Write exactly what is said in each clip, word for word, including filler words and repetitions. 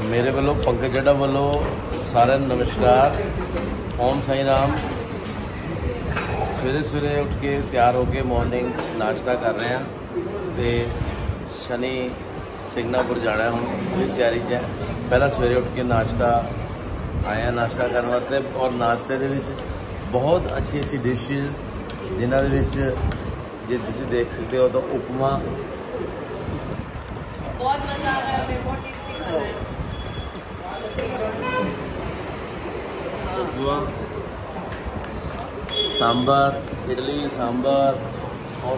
मेरे वालों पंकज जड़ा वालों सारे नमस्कार। ओम साई राम। सवेरे सवेरे उठ के तैयार होके मॉर्निंग नाश्ता कर रहे हैं तो शनि सिंगनापुर जाना हम पूरी तैयारी है। पहला सवेरे उठ के नाश्ता आया नाश्ता करने वास्ते और नाश्ते दे विच बहुत अच्छी अच्छी डिशेज जिन्हां दे विच जे तुसीं देख सकते हो तो उपमा बहुत मजा आ रहा है, बहुत टेस्टी खाना है। उपमा सांबर इडली सांबर और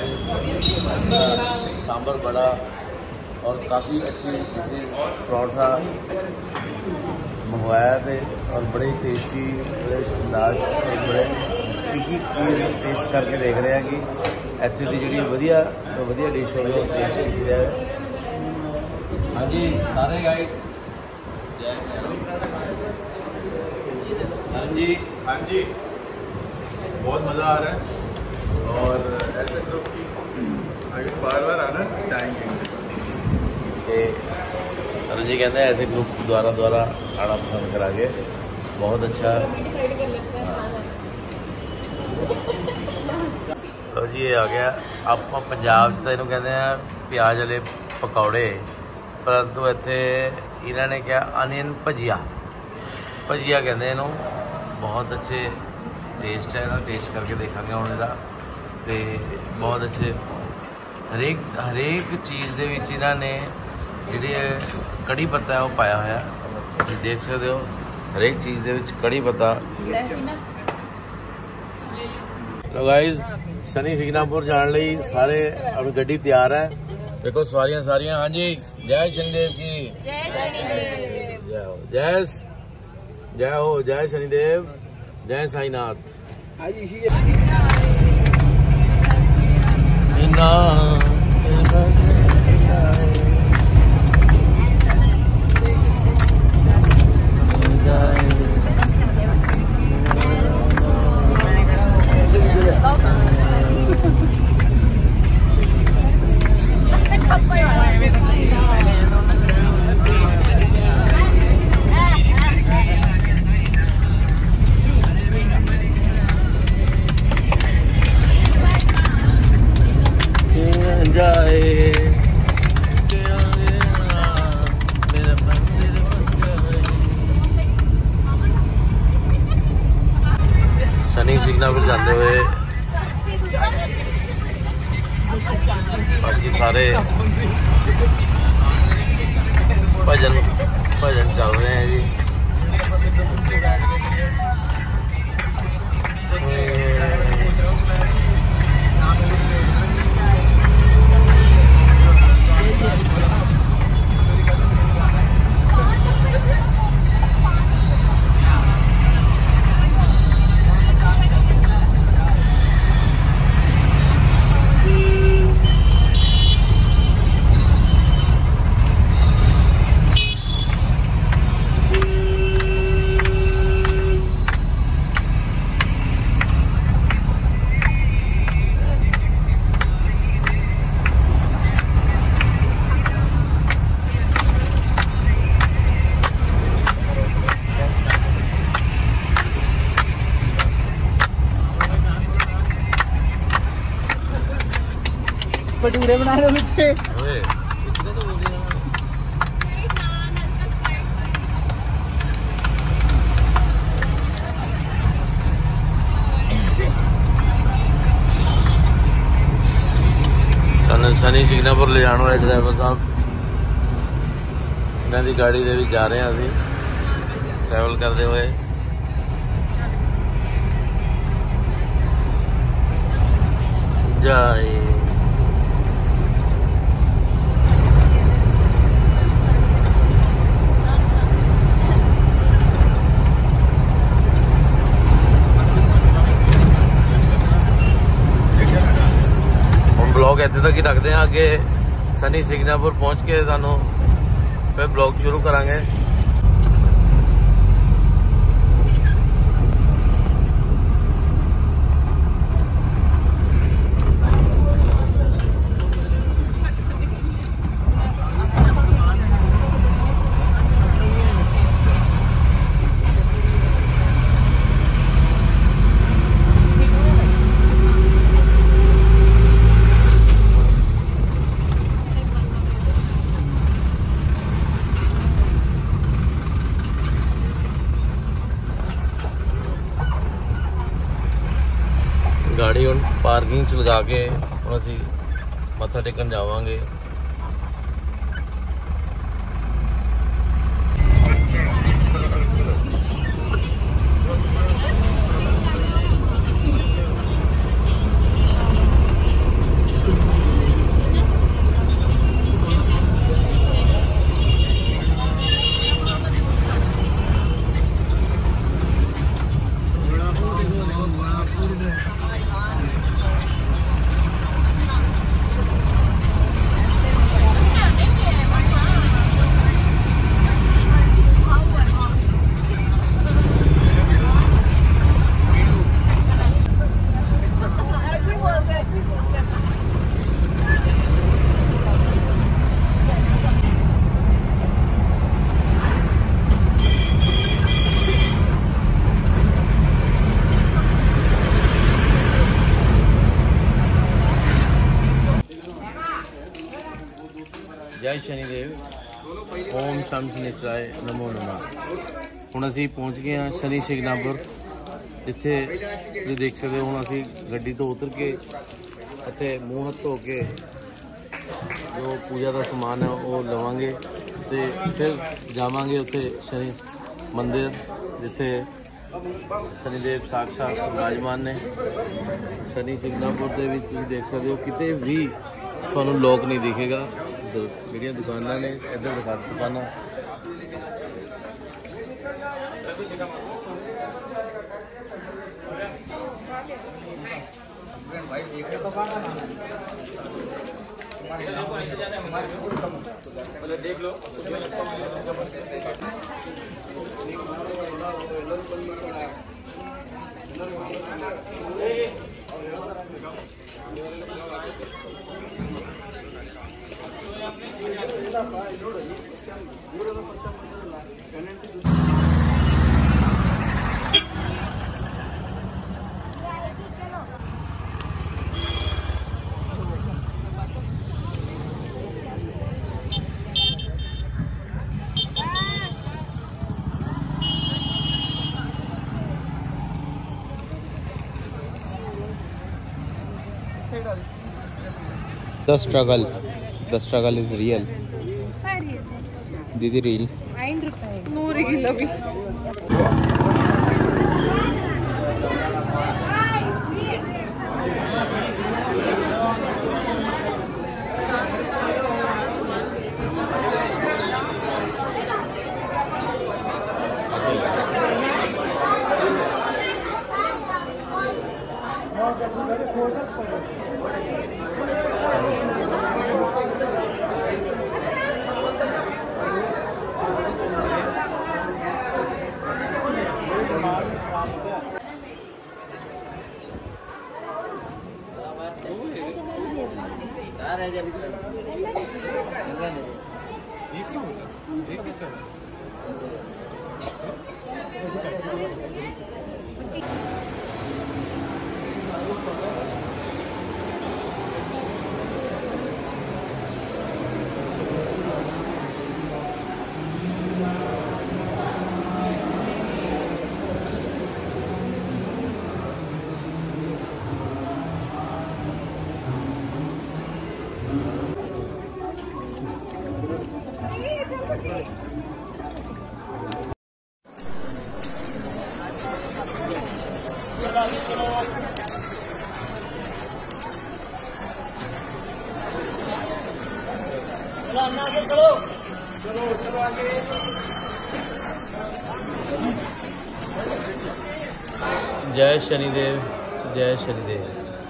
सांबर बड़ा और काफ़ी अच्छी डिशेज परोठा मंगवाया थे और बड़े टेस्टी बड़े अंदाज और बड़े एक एक चीज़ टेस्ट करके देख रहे हैं कि इत्थे दी जिहड़ी वधिया तो वधिया डिश होवे वो टेस्ट की जाए। हाँ जी सारे गाइड हाँ जी हाँ जी बहुत मज़ा आ रहा है और ऐसे ग्रुप की आगे बार बार आना चाहेंगे। अरुण जी कहते हैं ऐसे ग्रुप द्वारा द्वारा आना पसंद करांगे। बहुत अच्छा तो जी ये आ गया आप पंजाब तो इन्हों कहते हैं प्याज वाले पकौड़े परंतु इत्थे इन्होंने क्या अनियन भजिया भजिया कहते हैं बहुत अच्छे टेस्ट है ना टेस्ट करके देखा हम इसका तो बहुत अच्छे हरेक हरेक चीज़ दे विच इन्होंने जी कड़ी पत्ता है वो पाया होया देख सकते हो हरेक चीज़ दे विच कड़ी पत्ता। तो गाइज शनि सिंगनापुर जाने लई सारे अब गड्डी तैयार है। देखो सवारियां सारियां। हाँ जी जय शनिदेव की जय हो जय जय हो जय शनिदेव जय साईनाथ। शनि सिंगनापुर जाते हुए बाकी सारे भजन भजन चल रहे हैं जी। भटूरे बना रहे हो मुझे शनि सिंगनापुर ले जाने वाले ड्राइवर साहब इन्हों की गाड़ी दे भी जा रहे हैं अभी ट्रैवल करते हुए। जय ब्लॉग इतने तक ही रखते हैं। अगे शनि सिंगनापुर पहुँच के सानू फिर ब्लॉग शुरू करांगे। पार्किंग च लगा के हुण असीं मत्था टेकन जावांगे। जय शनिदेव, ओम शम शनिचराय नमो नमः। हुण असीं पहुँच गए हैं शनि शिंगणापुर, जिथे तुसीं देख सकते हो। हुण असीं गड्डी तो उतर के इत्थे मूँह हत्थ धो के जो पूजा का समान है वो लवांगे ते फिर जावांगे उत्थे शनि मंदिर, जिथे शनिदेव साक्षात विराजमान ने। शनि शिंगणापुर दे विच तुसीं देख सकते हो किते भी तुहानूं लोक नहीं दिखेगा। ਜਿਹੜੀਆਂ दुकाना ने इधर दिखा दुकाना देख लो। The struggle, the struggle is real. Didi real. No real अभी। जय शनिदेव, जय शनिदेव।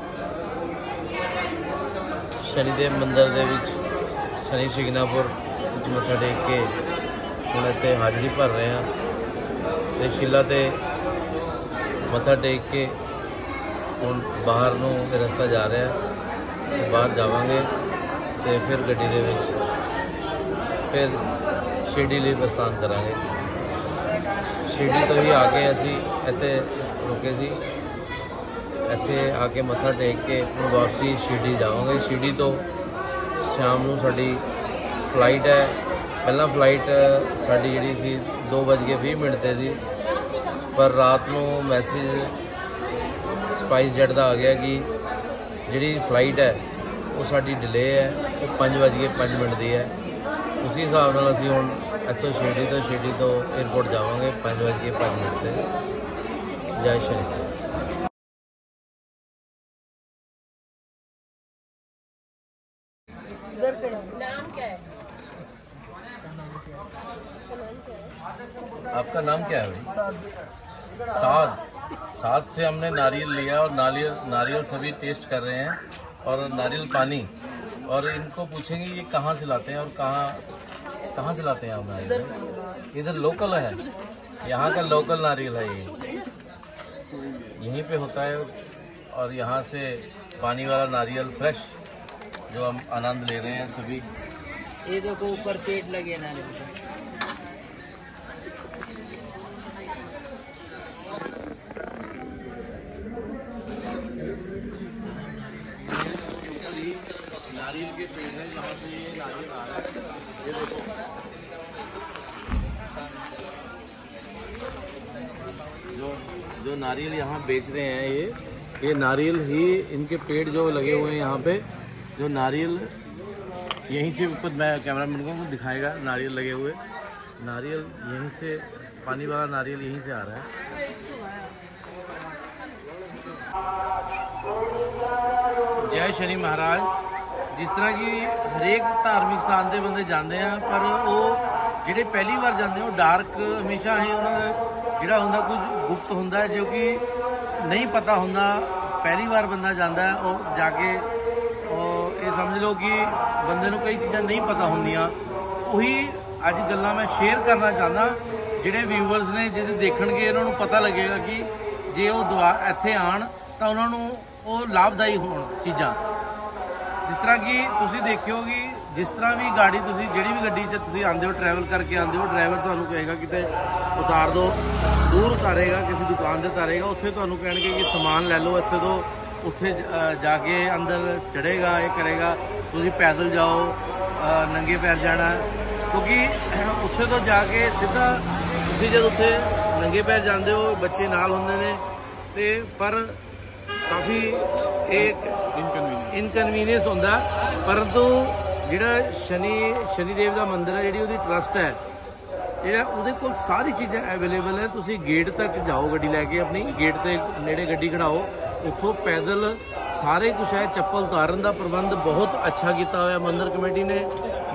शनिदेव मंदिर दे विच शनि शिंगणापुर मत्था टेक के हुण इत्थे हाजरी भर रहे हैं ते शिला ते मत्था टेक के हुण बाहर नूं रस्ता जा रहा है ते बाहर जावांगे ते फिर गड्डी दे विच फिर शिरडी ਲਈ प्रस्थान करांगे। शिरडी तो ही आके असीं इत्थे रुके सी, इत्थे आके मत्था टेक के हुण वापसी शिरडी जावांगे। शिरडी तो शाम नूं साडी फ्लाइट है। पहला फ्लाइट साडी जिहड़ी सी दो बज के बीस मिनट ते सी, पर रात नूं मैसेज स्पाइस जेट दा आ गया कि ਜਿਹੜੀ ਫਲਾਈਟ ਹੈ ਉਹ ਸਾਡੀ ਡਿਲੇ ਹੈ, ਉਹ ਪੰਜ ਵੱਜ ਕੇ ਪੰਜ ਮਿੰਟ ਦੀ ਹੈ। उसी हिसाब नाल असीं हुण इत्थों शिरडी तो शिरडी तो एयरपोर्ट जावांगे पाँच बज के पाँच मिनट से। जय श्री नाम क्या है? आपका नाम क्या है भाई? साद। साद से हमने नारियल लिया और नारियल नारियल सभी टेस्ट कर रहे हैं और नारियल पानी, और इनको पूछेंगे ये कहाँ से लाते हैं और कहाँ कहाँ से लाते हैं आप नारियल? इधर लोकल है, यहाँ का लोकल नारियल है, ये यहीं पे होता है। और यहाँ से पानी वाला नारियल फ्रेश जो हम आनंद ले रहे हैं सभी। ये देखो ऊपर पेड़ लगे नारियल के। नारियल के पेड़ है, यहाँ से ये नारियल आ रहा है, ये देखो। जो जो नारियल यहाँ बेच रहे हैं ये ये नारियल ही, इनके पेड़ जो लगे हुए हैं यहाँ पे, जो नारियल यहीं से ऊपर, मैं कैमरामैन को दिखाएगा, नारियल लगे हुए, नारियल यहीं से, पानी वाला नारियल यहीं से आ रहा है। जय शनि महाराज। जिस तरह कि हरेक धार्मिक स्थान से बंदे जाते हैं, पर वो ਜਿਹੜੇ पहली बार जाते हैं डार्क हमेशा ही उन्होंने ਜਿਹੜਾ ਹੁੰਦਾ कुछ गुप्त ਹੁੰਦਾ है, जो कि नहीं पता ਹੁੰਦਾ। पहली बार बंदा जाता है और जाके ये समझ लो कि बंदे ਨੂੰ कई चीज़ां नहीं पता ਹੁੰਦੀਆਂ। ਉਹੀ ਅੱਜ ਗੱਲਾਂ मैं शेयर करना चाहता, ਜਿਹੜੇ व्यूअर्स ने ਜਿਹੜੇ ਦੇਖਣਗੇ ਇਹਨਾਂ ਨੂੰ पता लगेगा कि ਜੇ ਉਹ ਦੁਬਾਰਾ ਇੱਥੇ ਆਣ ਤਾਂ ਉਹਨਾਂ ਨੂੰ ਉਹ ਲਾਭਦਾਈ ਹੋਣ ਚੀਜ਼ਾਂ। जिस तरह कि तुसी देखियो कि जिस तरह भी गाड़ी तुसी जिहड़ी भी गड्डी च तुसी आंदे हो, ट्रैवल करके आंदे हो, ड्राइवर तुहानूं कहेगा किते उतार दो, दूर उतारेगा, किसी दुकान से उतारेगा, उत्थे तुहानूं कहणगे कि समान लै लो इत्थे तो, उत्थे जाके अंदर चढ़ेगा, ये करेगा, तुसी पैदल जाओ, नंगे पैर जाना, क्योंकि उत्थे तो जाके सीधा तुसी जद उत्थे नंगे पैर जांदे हो, बच्चे नाल हुंदे ने, ते पर काफ़ी एक इनकनवीनियंस होंदा। परंतु जिहड़ा शनि शनिदेव का मंदिर है, जिहड़ी उहदी ट्रस्ट है, जिहड़ा उहदे कोल सारी चीज़ां अवेलेबल है। तुसी गेट तक जाओ गड्डी लैके, अपनी गेट ते नेड़े गड्डी खड़ाओ, उत्थों पैदल सारे कुछ है। चप्पल उतारन का प्रबंध बहुत अच्छा किया होया मंदिर कमेटी ने,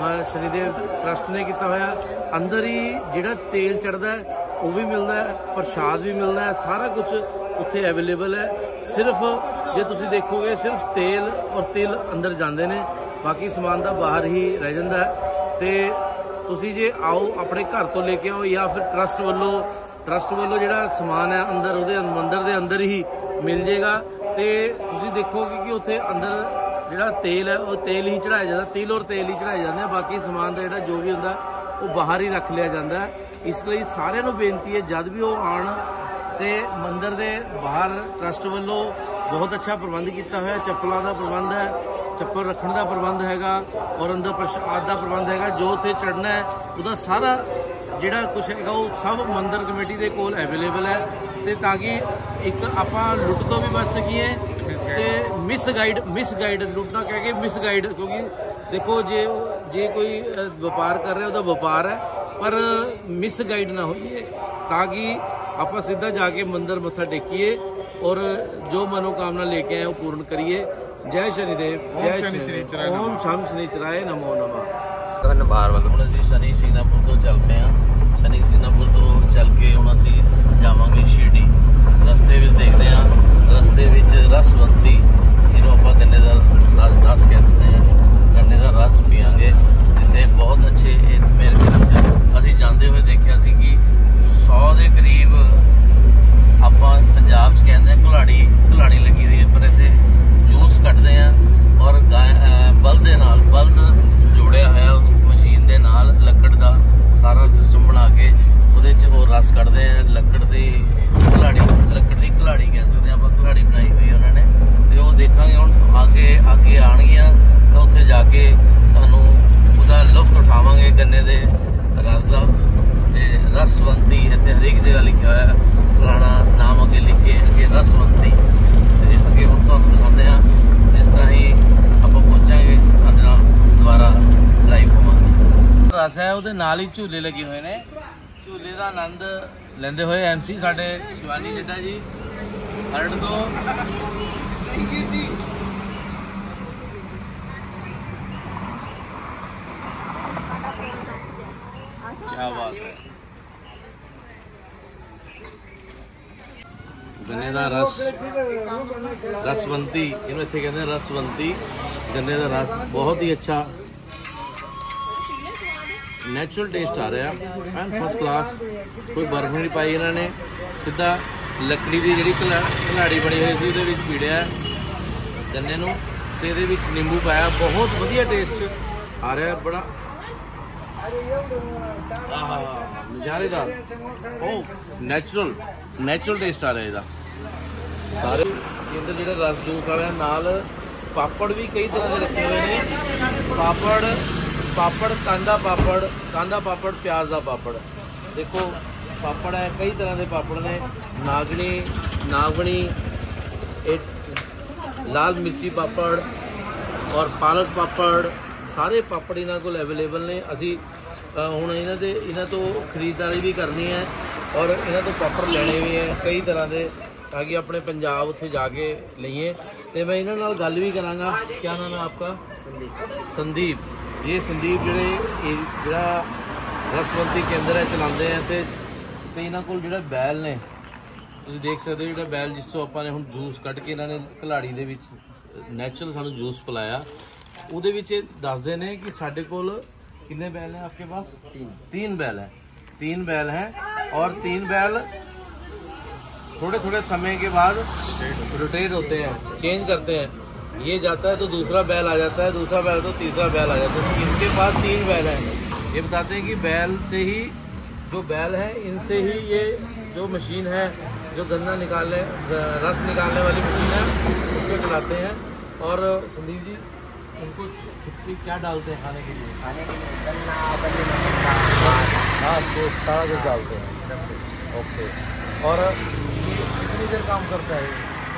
शनिदेव ट्रस्ट ने किया होया। अंदर ही जिहड़ा तेल चढ़दा है वो भी मिलता है, प्रसाद भी मिलता है, सारा कुछ उत्थे अवेलेबल है। सिर्फ जे तुसी देखोगे सिर्फ तेल और तेल अंदर जाते हैं, बाकी समान तो बाहर ही रह जाता है। तो तुसी जे आओ अपने घर तो लेके आओ, या फिर ट्रस्ट वालों ट्रस्ट वालों जिहड़ा समान है अंदर उहदे मंदिर के अंदर ही मिल जाएगा। तो तुसी देखोगे कि उत्थे अंदर जिहड़ा तेल है वो तेल ही चढ़ाया जाता, तिल और तेल ही चढ़ाए जाते हैं, बाकी समान का जिहड़ा जो भी होंदा वो बाहर ही रख लिया जाता है। इसलिए सारे नूं बेनती है जद भी वो आण ते मंदिर के बाहर ट्रस्ट वालों बहुत अच्छा प्रबंध किया हुआ, चप्पलों का प्रबंध है, चप्पल रखने का प्रबंध हैगा, और अंदर प्रसाद का प्रबंध हैगा। जो उत्थे चढ़ना है उसका सारा जिहड़ा कुछ हैगा वो सब मंदिर कमेटी के कोल अवेलेबल है, ते ताकि एक आपां लुट तो भी बच सकीए ते मिस गाइड मिस गाइड लुटना कह के मिस गाइड, क्योंकि देखो जे जे कोई व्यापार कर रहा है तो व्यापार है, पर मिस गाइड ना होइए, ताकि आप सीधा जाके मंदिर मत्था टेकीए और जो मनोकामना लेके आए वो पूर्ण करिए। जय शनिदेव, जय शनि, ओम शम शनिचराय नमो नमः। धन्यवाद। ਹੁਣ ਅਸੀਂ शनि सिंगापुर ਤੋਂ ਚੱਲ ਪਏ ਹਾਂ। शनि सिंगापुर ਤੋਂ ਚੱਲ ਕੇ ਹੁਣ ਅਸੀਂ ਜਾਵਾਂਗੇ शिरडी। ਰਸਤੇ ਵਿੱਚ ਦੇਖਦੇ ਹਾਂ, ਰਸਤੇ ਵਿੱਚ ਰਸਵੰਤੀ, ਇਹਨੂੰ ਆਪਾਂ ਗੰਨੇ ਦਾ ਰਸ ਕਹਿੰਦੇ ਹਾਂ, ਗੰਨੇ ਦਾ ਰਸ ਪੀਵਾਂਗੇ, ਜਿੱਥੇ ਬਹੁਤ ਅੱਛੇ ਮੇਰੇ ਖਿਆਲ ਚ ਅਸੀਂ ਜਾਂਦੇ ਹੋਏ ਦੇਖਿਆ ਸੀ ਕਿ सौ ਦੇ ਕਰੀਬ ਆਪਾਂ ਪੰਜਾਬ 'ਚ ਕਹਿੰਦੇ ਘੁਲਾੜੀ ਘੁਲਾੜੀ ਲੱਗੀ ਹੋਈ ਹੈ, ਪਰ ਇੱਥੇ ਜੂਸ ਕੱਢਦੇ ਆ ਔਰ ਬਲਦ ਦੇ ਨਾਲ ਬਲਦ ਜੋੜਿਆ ਹੋਇਆ ਮਸ਼ੀਨ ਦੇ ਨਾਲ, ਲੱਕੜ ਦਾ ਸਾਰਾ ਸਿਸਟਮ ਬਣਾ ਕੇ ਉਹਦੇ 'ਚ ਉਹ ਰਸ ਕੱਢਦੇ ਆ। ਲੱਕੜ ਦੀ ਘੁਲਾੜੀ ਲੱਕੜ ਦੀ ਘੁਲਾੜੀ ਕਹਿ ਸਕਦੇ ਆਪਾਂ, ਘੁਲਾੜੀ ਬਣਾਈ ਹੋਈ ਉਹਨਾਂ ਨੇ, ਤੇ ਉਹ ਦੇਖਾਂਗੇ ਹੁਣ ਅੱਗੇ ਅੱਗੇ ਆਉਣਗੀਆਂ ਤਾਂ ਉੱਥੇ ਜਾ ਕੇ ਤੁਹਾਨੂੰ ਉਹਦਾ ਲੁਤਫ ਉਠਾਵਾਂਗੇ ਗੰਨੇ ਦੇ ਰਸ ਦਾ। रसवंती इतने हरेक जगह लिखा हुआ है, फलाना नाम अगे लिखे अगे रसवंती, अगे हम तुहानूं दिखाते हैं जिस है ਉਹਦੇ ਨਾਲ ਹੀ ਝੂਲੇ ਲੱਗੇ ਹੋਏ ਨੇ। ਝੂਲੇ ਦਾ ਆਨੰਦ ਲੈਂਦੇ ਹੋਏ ਐਮਸੀ ਸਾਡੇ ਸ਼ਿਵਾਨੀ ਚੱਡਾ ਜੀ ਹਰੜ ਤੋਂ क्या बात है। गन्ने का रस रसवंती इन्होंने इतने कहते हैं रसवंती गन्ने का रस बहुत ही अच्छा नेचुरल टेस्ट आ रहा है एंड फर्स्ट क्लास। कोई बर्फ नहीं पाई इन्होंने सीधा लकड़ी की जी कलाड़ी बनी हुई थी वो पीड़िया गन्ने नूं ते इहदे विच नींबू पाया बहुत वधिया टेस्ट आ रहा है बड़ा नज़ारेदार ओ नैचुरल नैचुरल टेस्ट आ रहा है ਇਹਦਾ। ਸਾਰੇ ਅੰਦਰ ਜਿਹੜਾ ਰਸ ਜੂਸ ਵਾਲਿਆਂ ਨਾਲ ਪਾਪੜ ਵੀ ਕਈ ਤਰ੍ਹਾਂ ਦੇ ਰੱਖੇ ਹੋਏ ਨੇ। ਪਾਪੜ ਪਾਪੜ ਕਾਂਦਾ ਪਾਪੜ ਕਾਂਦਾ ਪਾਪੜ ਪਿਆਜ਼ ਦਾ ਪਾਪੜ ਦੇਖੋ ਪਾਪੜ ਹੈ ਕਈ ਤਰ੍ਹਾਂ ਦੇ ਪਾਪੜ ਨੇ ਨਾਗਣੀ ਨਾਗਣੀ ਇਹ ਲਾਲ ਮਿਰਚੀ ਪਾਪੜ ਔਰ ਪਾਲਕ ਪਾਪੜ ਸਾਰੇ ਪਾਪੜ ਇਹਨਾਂ ਕੋਲ ਅਵੇਲੇਬਲ ਨੇ। ਅਸੀਂ ਹੁਣ ਇਹਨਾਂ ਦੇ ਇਹਨਾਂ ਤੋਂ ਖਰੀਦਦਾਰੀ ਵੀ ਕਰਨੀ ਹੈ ਔਰ ਇਹਨਾਂ ਤੋਂ ਪਾਪੜ ਲੈਣੇ ਵੀ ਹੈ ਕਈ ਤਰ੍ਹਾਂ ਦੇ ਤਾਂ ਕਿ ਆਪਣੇ ਪੰਜਾਬ ਉੱਥੇ ਜਾ ਕੇ ਲਈਏ। ਤੇ ਮੈਂ ਇਹਨਾਂ ਨਾਲ ਗੱਲ ਵੀ ਕਰਾਂਗਾ। ਕਿਆ ਨਾਮ ਹੈ ਆਪਕਾ? ਸੰਦੀਪ। ਸੰਦੀਪ ਇਹ ਸੰਦੀਪ ਜਿਹੜੇ ਜਿਹੜਾ ਰਸਵੰਤੀ ਕੇਂਦਰ ਹੈ ਚਲਾਉਂਦੇ ਆ ਤੇ ਤੇ ਇਹਨਾਂ ਕੋਲ ਜਿਹੜਾ ਬੈਲ ਨੇ ਤੁਸੀਂ ਦੇਖ ਸਕਦੇ ਹੋ ਜਿਹੜਾ ਬੈਲ ਜਿਸ ਤੋਂ ਆਪਾਂ ਨੇ ਹੁਣ ਜੂਸ ਕੱਢ ਕੇ ਇਹਨਾਂ ਨੇ ਘਲਾੜੀ ਦੇ ਵਿੱਚ ਨੈਚੁਰਲ ਸਾਨੂੰ ਜੂਸ ਪਿਲਾਇਆ ਉਹਦੇ ਵਿੱਚ ਇਹ ਦੱਸਦੇ ਨੇ ਕਿ ਸਾਡੇ ਕੋਲ कितने बैल हैं आपके पास? तीन तीन बैल हैं तीन बैल हैं और तीन बैल थोड़े थोड़े समय के बाद रोटेट होते हैं चेंज करते हैं। ये जाता है तो दूसरा बैल आ जाता है दूसरा बैल तो तीसरा बैल आ जाता है। तो इनके पास तीन बैल हैं। ये बताते हैं कि बैल से ही जो बैल हैं इनसे ही ये जो मशीन है जो गन्ना निकालने रस निकालने वाली मशीन है उसको चलाते हैं। और संदीप जी उनको छुट्टी क्या डालते हैं खाने के लिए? खाने के लिए गन्ना गन्ना हाँ तो सारा कुछ डालते हैं। ओके और ये कितनी देर काम करता है?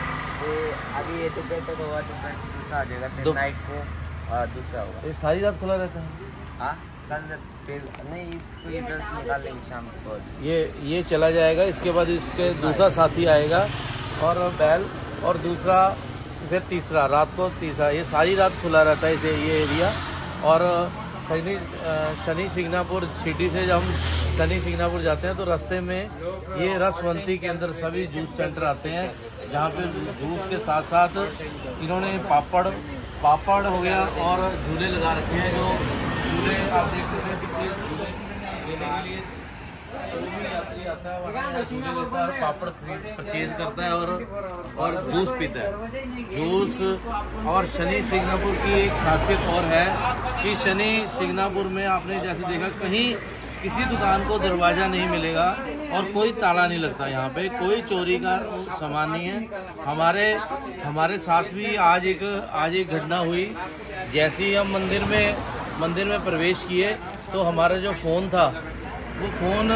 ये अभी ये तो बेहतर होगा तो दूसरा आ जाएगा फिर नाइट को और दूसरा होगा। ये सारी रात खुला रहता है? हाँ सन फिर नहीं इसको ये दस निकाल लेंगे शाम को। ये ये चला जाएगा इसके बाद इसके दूसरा साथी आएगा और बैल और दूसरा फिर तीसरा रात को तीसरा ये सारी रात खुला रहता है इसे ये एरिया। और शनि शनि शिंगणापुर सिटी से जब हम शनि शिंगणापुर जाते हैं तो रास्ते में ये रसवंती के अंदर सभी जूस सेंटर आते हैं जहाँ पे जूस के साथ साथ इन्होंने पापड़ पापड़ हो गया और झूले लगा रखे हैं। जो झूले आप देख सकते हैं पीछे झूले लेने के लिए जो भी यात्री आता है वहाँ झूले लेता है पापड़ खरीद परचेज करता है और और जूस पीता है जूस। और शनि शिंगणापुर की एक खासियत और है कि शनि शिंगणापुर में आपने जैसे देखा कहीं किसी दुकान को दरवाज़ा नहीं मिलेगा और कोई ताला नहीं लगता। यहाँ पे कोई चोरी का सामान नहीं है। हमारे हमारे साथ भी आज एक आज एक घटना हुई। जैसे ही हम मंदिर में मंदिर में प्रवेश किए तो हमारा जो फ़ोन था वो फ़ोन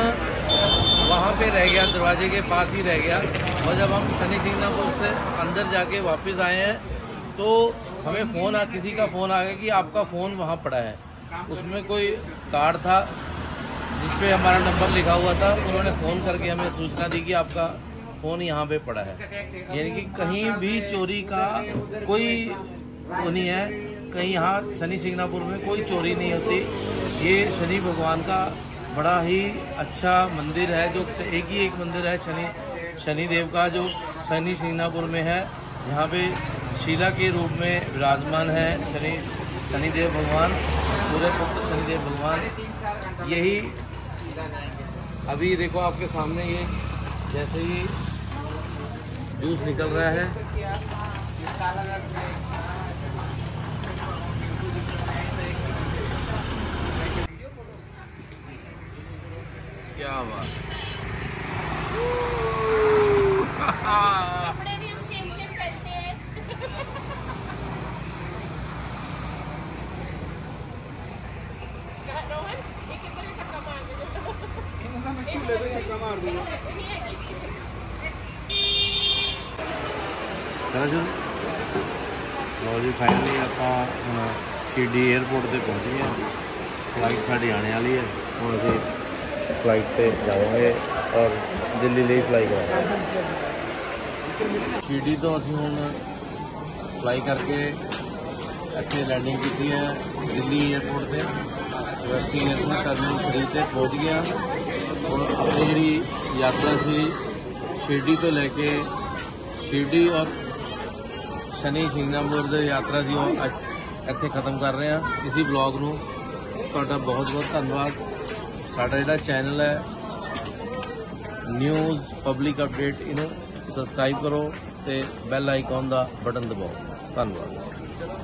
वहाँ पे रह गया दरवाजे के पास ही रह गया। और जब हम शनि शिंगणापुर से अंदर जाके वापस आए हैं तो हमें फ़ोन आ किसी का फ़ोन आ गया कि आपका फ़ोन वहाँ पड़ा है। उसमें कोई कार्ड था जिस पे हमारा नंबर लिखा हुआ था। उन्होंने फ़ोन करके हमें सूचना दी कि आपका फ़ोन यहाँ पे पड़ा है। यानी कि कहीं भी चोरी का कोई वो नहीं है। कहीं यहाँ शनि शिंगणापुर में कोई चोरी नहीं होती। ये शनि भगवान का बड़ा ही अच्छा मंदिर है जो एक ही एक मंदिर है शनि शनिदेव का जो शनि शिंगणापुर में है। यहाँ पे शीला के रूप में विराजमान है शनि शनिदेव भगवान सूर्य पुत्र शनिदेव भगवान। यही अभी देखो आपके सामने ये जैसे ही जूस निकल रहा है क्या बात कपड़े भी हम सेम सेम पहनते हैं। रोहन एक इधर भी धक्का मार दे। लो जी फाइनली आप शिरडी एयरपोर्ट से पहुँच गए हैं। फ्लाइट साड़ी आने वाली है, हम अभी फ्लाइट पे जावांगे और दिल्ली ਲਈ फ्लाई करांगे। शिरडी तो ਅਸੀਂ ਹੁਣ फ्लाई करके ਇੱਥੇ लैंडिंग की है दिल्ली एयरपोर्ट से। यूनिवर्सिटी एयरपोर्ट टर्मिनल थ्री से पहुँच गया और अपनी जी यात्रा सी शिरडी तो लैके शिरडी और शनि सिंगापुर की यात्रा सी अज ਇੱਥੇ खत्म कर रहे हैं। इसी ब्लॉग ਨੂੰ ਤੁਹਾਡਾ बहुत बहुत धन्यवाद। ਸਾਡਾ ਜਿਹੜਾ चैनल है न्यूज़ पब्लिक अपडेट ਇਹਨੂੰ सब्सक्राइब करो ਤੇ ਬੈਲ ਆਈਕਨ ਦਾ ਬਟਨ ਦਬਾਓ। ਧੰਨਵਾਦ।